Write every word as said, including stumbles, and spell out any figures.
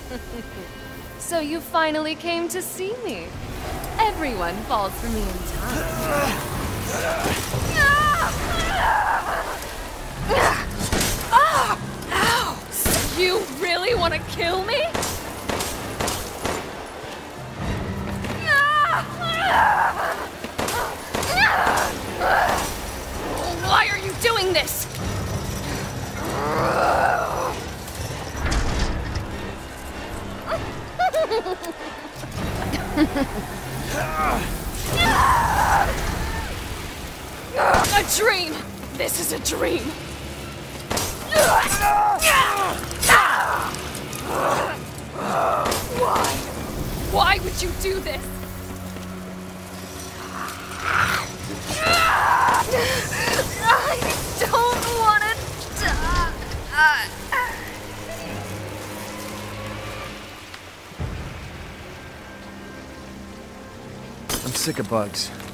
So you finally came to see me. Everyone falls for me in time. Ow! So you really want to kill me? Why are you doing this? A dream! This is a dream! Why? Why would you do this? I don't want to die. I'm sick of bugs.